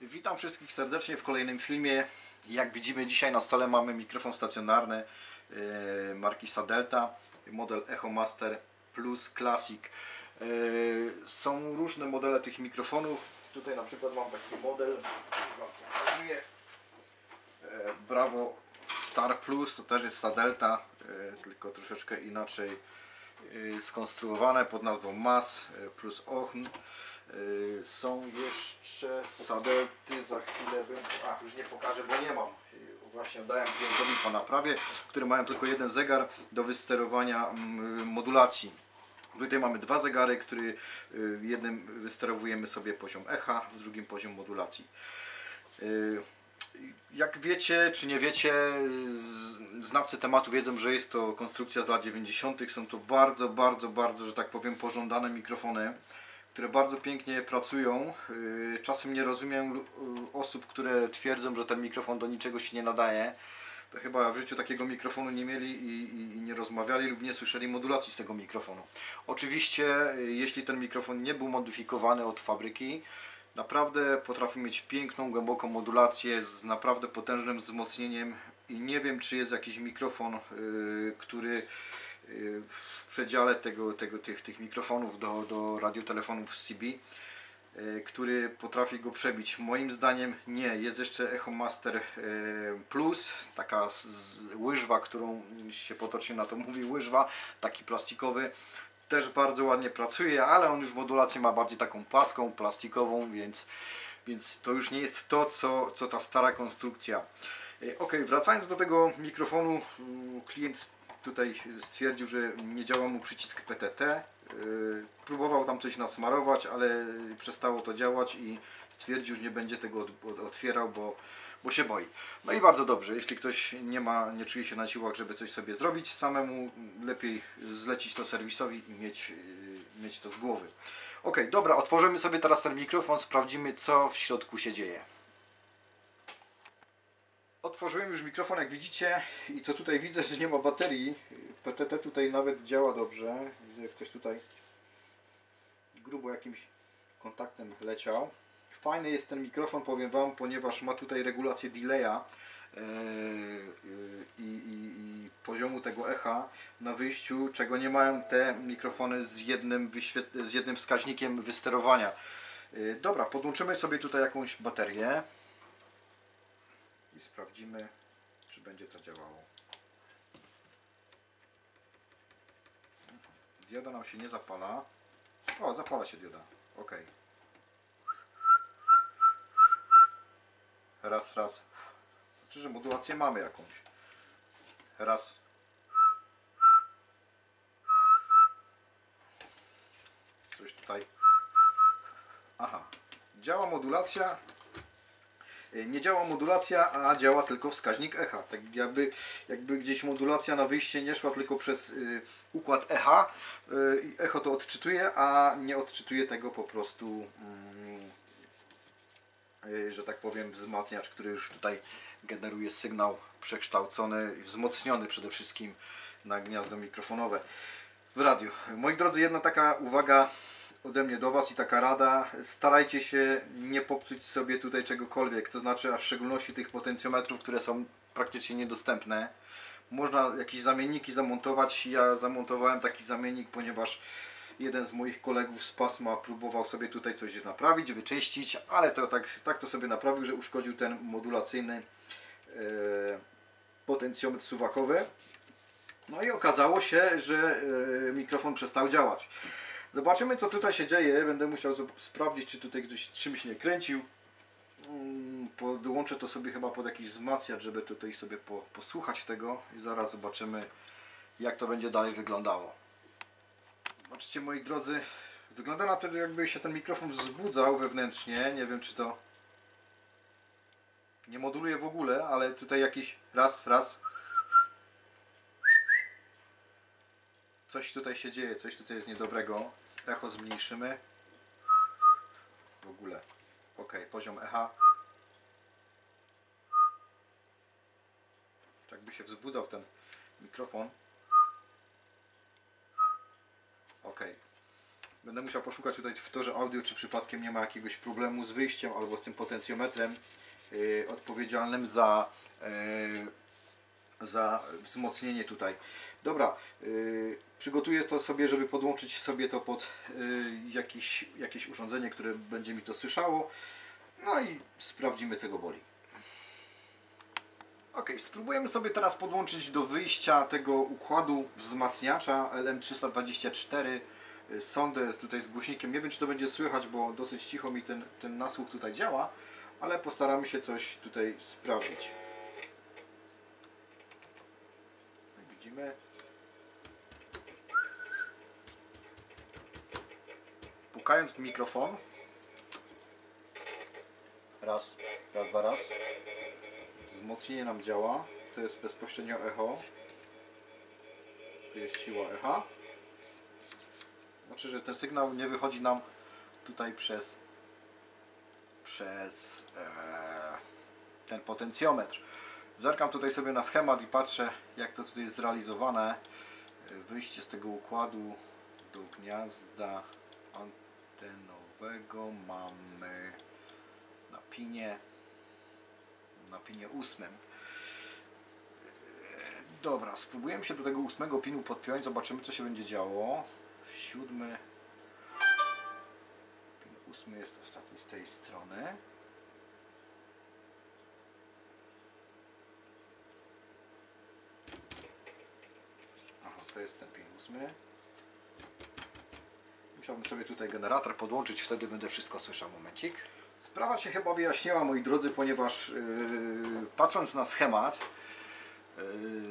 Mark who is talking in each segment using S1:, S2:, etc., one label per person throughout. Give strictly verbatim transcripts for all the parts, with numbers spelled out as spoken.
S1: Witam wszystkich serdecznie w kolejnym filmie. Jak widzimy, dzisiaj na stole mamy mikrofon stacjonarny yy, marki Sadelta, model Echo Master Plus Classic. Yy, są różne modele tych mikrofonów. Tutaj na przykład mam taki model, wam pokazuję. Yy, Bravo Star Plus, to też jest Sadelta, yy, tylko troszeczkę inaczej yy, skonstruowane pod nazwą Mass plus Ochn. Są jeszcze Sadelty, za chwilę bym, a już nie pokażę, bo nie mam. Właśnie dałem klientowi po naprawie, które mają tylko jeden zegar do wysterowania modulacji. Tutaj mamy dwa zegary, który w jednym wysterowujemy sobie poziom echa, w drugim poziom modulacji. Jak wiecie, czy nie wiecie, znawcy tematu wiedzą, że jest to konstrukcja z lat dziewięćdziesiątych. Są to bardzo, bardzo, bardzo, że tak powiem, pożądane mikrofony, które bardzo pięknie pracują. Czasem nie rozumiem osób, które twierdzą, że ten mikrofon do niczego się nie nadaje. To chyba w życiu takiego mikrofonu nie mieli i, i, i nie rozmawiali lub nie słyszeli modulacji z tego mikrofonu. Oczywiście, jeśli ten mikrofon nie był modyfikowany od fabryki, naprawdę potrafi mieć piękną, głęboką modulację z naprawdę potężnym wzmocnieniem i nie wiem, czy jest jakiś mikrofon, yy, który w przedziale tego, tego, tych, tych mikrofonów do, do radiotelefonów C B, który potrafi go przebić. Moim zdaniem nie. Jest jeszcze Echo Master Plus, taka z, łyżwa, którą się potocznie na to mówi łyżwa, taki plastikowy. Też bardzo ładnie pracuje, ale on już modulację ma bardziej taką płaską, plastikową, więc, więc to już nie jest to, co, co ta stara konstrukcja. Ok, wracając do tego mikrofonu, klient tutaj stwierdził, że nie działa mu przycisk P T T. Próbował tam coś nasmarować, ale przestało to działać i stwierdził, że nie będzie tego otwierał, bo, bo się boi. No i bardzo dobrze, jeśli ktoś nie ma, nie czuje się na siłach, żeby coś sobie zrobić samemu, lepiej zlecić to serwisowi i mieć, mieć to z głowy. Ok, dobra, otworzymy sobie teraz ten mikrofon, sprawdzimy, co w środku się dzieje. Otworzyłem już mikrofon, jak widzicie, i co tutaj widzę, że nie ma baterii. P T T tutaj nawet działa dobrze. Widzę, że ktoś tutaj grubo jakimś kontaktem leciał. Fajny jest ten mikrofon, powiem Wam, ponieważ ma tutaj regulację delaya yy, yy, i, i poziomu tego echa na wyjściu, czego nie mają te mikrofony z jednym, z jednym wskaźnikiem wysterowania. Yy, dobra, podłączymy sobie tutaj jakąś baterię i sprawdzimy, czy będzie to działało. Dioda nam się nie zapala. O, zapala się dioda. Ok. Raz, raz. Znaczy, że modulację mamy jakąś. Raz. Coś tutaj. Aha. Działa modulacja. Nie działa modulacja, a działa tylko wskaźnik echa. Tak jakby, jakby gdzieś modulacja na wyjście nie szła tylko przez y, układ echa. Y, echo to odczytuje, a nie odczytuje tego po prostu, y, y, że tak powiem, wzmacniacz, który już tutaj generuje sygnał przekształcony i wzmocniony przede wszystkim na gniazdo mikrofonowe w radiu. Moi drodzy, jedna taka uwaga ode mnie do Was i taka rada: starajcie się nie popsuć sobie tutaj czegokolwiek, to znaczy, a w szczególności tych potencjometrów, które są praktycznie niedostępne. Można jakieś zamienniki zamontować. Ja zamontowałem taki zamiennik, ponieważ jeden z moich kolegów z pasma próbował sobie tutaj coś naprawić, wyczyścić, ale to tak, tak to sobie naprawił, że uszkodził ten modulacyjny e, potencjometr suwakowy. No i okazało się, że e, mikrofon przestał działać. Zobaczymy, co tutaj się dzieje. Będę musiał sprawdzić, czy tutaj ktoś czymś nie kręcił. Podłączę to sobie chyba pod jakiś wzmacniacz, żeby tutaj sobie po, posłuchać tego i zaraz zobaczymy, jak to będzie dalej wyglądało. Zobaczcie, moi drodzy, wygląda na to, jakby się ten mikrofon wzbudzał wewnętrznie. Nie wiem, czy to nie moduluje w ogóle, ale tutaj jakiś raz, raz. Coś tutaj się dzieje, coś tutaj jest niedobrego. Echo zmniejszymy. W ogóle. Ok, poziom echa. Tak by się wzbudzał ten mikrofon. Ok. Będę musiał poszukać tutaj w torze audio, czy przypadkiem nie ma jakiegoś problemu z wyjściem albo z tym potencjometrem yy, odpowiedzialnym za, yy, za wzmocnienie tutaj. Dobra, yy, przygotuję to sobie, żeby podłączyć sobie to pod yy, jakieś, jakieś urządzenie, które będzie mi to słyszało. No i sprawdzimy, co go boli. Ok, spróbujemy sobie teraz podłączyć do wyjścia tego układu wzmacniacza L M trzysta dwadzieścia cztery sondę tutaj z głośnikiem. Nie wiem, czy to będzie słychać, bo dosyć cicho mi ten, ten nasłuch tutaj działa, ale postaramy się coś tutaj sprawdzić. Jak widzimy, pukając w mikrofon, raz, raz, dwa, raz, wzmocnienie nam działa. To jest bezpośrednio echo. Tu jest siła echa. Znaczy, że ten sygnał nie wychodzi nam tutaj przez przez e, ten potencjometr. Zerkam tutaj sobie na schemat i patrzę, jak to tutaj jest zrealizowane. Wyjście z tego układu do gniazda antenowego mamy na pinie na pinie ósmym. Dobra, spróbujemy się do tego ósmego pinu podpiąć, zobaczymy, co się będzie działo. Siódmy, pin ósmy jest ostatni z tej strony. Aha, to jest ten pin ósmy. Musiałbym sobie tutaj generator podłączyć, wtedy będę wszystko słyszał. Momencik. Sprawa się chyba wyjaśniła, moi drodzy, ponieważ yy, patrząc na schemat, yy,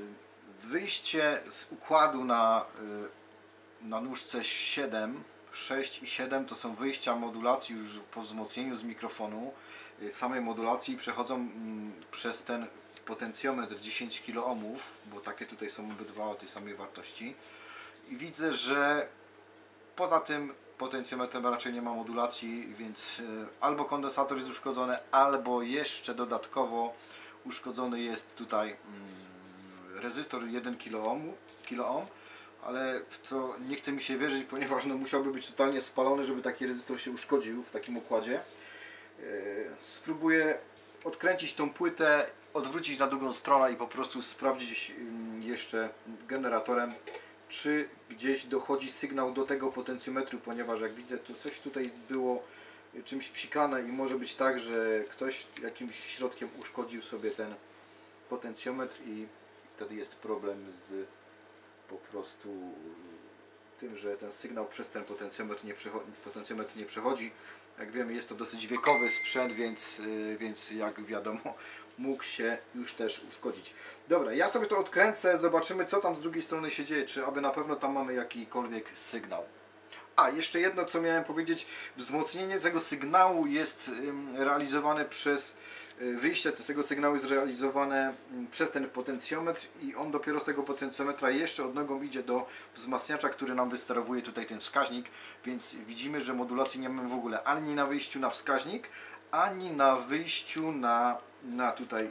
S1: wyjście z układu na yy, na nóżce siedem, sześć i siedem to są wyjścia modulacji już po wzmocnieniu z mikrofonu. Samej modulacji przechodzą mm, przez ten potencjometr dziesięć kiloohmów, bo takie tutaj są obydwa o tej samej wartości. I widzę, że poza tym potencjometrem raczej nie ma modulacji, więc y, albo kondensator jest uszkodzony, albo jeszcze dodatkowo uszkodzony jest tutaj mm, rezystor jeden kiloohm, ale w co nie chce mi się wierzyć, ponieważ no, musiałby być totalnie spalony, żeby taki rezystor się uszkodził w takim układzie. Yy, spróbuję odkręcić tą płytę, odwrócić na drugą stronę i po prostu sprawdzić yy, jeszcze generatorem, czy gdzieś dochodzi sygnał do tego potencjometru, ponieważ jak widzę, to coś tutaj było czymś psikane i może być tak, że ktoś jakimś środkiem uszkodził sobie ten potencjometr i wtedy jest problem z po prostu tym, że ten sygnał przez ten potencjometr nie, potencjometr nie przechodzi. Jak wiemy, jest to dosyć wiekowy sprzęt, więc, yy, więc jak wiadomo, mógł się już też uszkodzić. Dobra, ja sobie to odkręcę, zobaczymy, co tam z drugiej strony się dzieje, czy aby na pewno tam mamy jakikolwiek sygnał. A, jeszcze jedno, co miałem powiedzieć, wzmocnienie tego sygnału jest yy, realizowane przez wyjście z tego sygnału jest realizowane przez ten potencjometr i on dopiero z tego potencjometra jeszcze odnogą idzie do wzmacniacza, który nam wysterowuje tutaj ten wskaźnik, więc widzimy, że modulacji nie mamy w ogóle ani na wyjściu na wskaźnik, ani na wyjściu na, na tutaj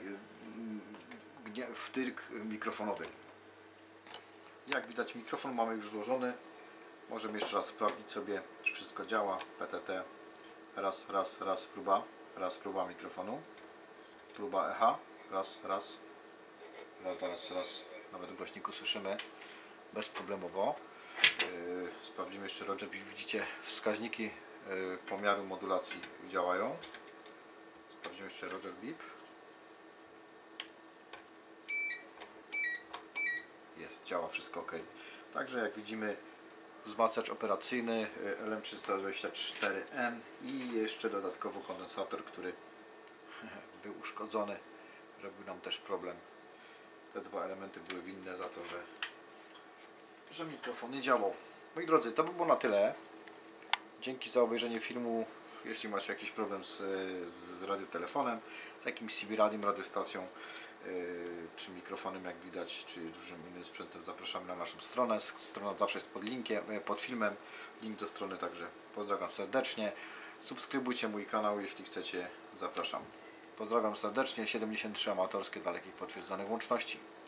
S1: wtyrk mikrofonowy. Jak widać, mikrofon mamy już złożony. Możemy jeszcze raz sprawdzić sobie, czy wszystko działa. P T T. Raz, raz, raz próba. Raz próba mikrofonu. Próba echa, raz, raz, raz, raz, raz, nawet w głośniku słyszymy bezproblemowo. Yy, sprawdzimy jeszcze Roger Beep. Widzicie, wskaźniki yy, pomiaru modulacji działają. Sprawdzimy jeszcze Roger Beep. Jest, działa wszystko ok. Także jak widzimy, wzmacniacz operacyjny L M trzysta dwadzieścia cztery M i jeszcze dodatkowo kondensator, który był uszkodzony, robił nam też problem. Te dwa elementy były winne za to, że, że mikrofon nie działał. Moi drodzy, to by było na tyle. Dzięki za obejrzenie filmu. Jeśli macie jakiś problem z, z radiotelefonem, z jakimś C B radiem, radiostacją, yy, czy mikrofonem, jak widać, czy dużym innym sprzętem, zapraszamy na naszą stronę. Strona zawsze jest pod linkiem, pod filmem. Link do strony, także pozdrawiam serdecznie. Subskrybujcie mój kanał, jeśli chcecie. Zapraszam. Pozdrawiam serdecznie. siedemdziesiąt trzy amatorskie dalekiej potwierdzonych łączności.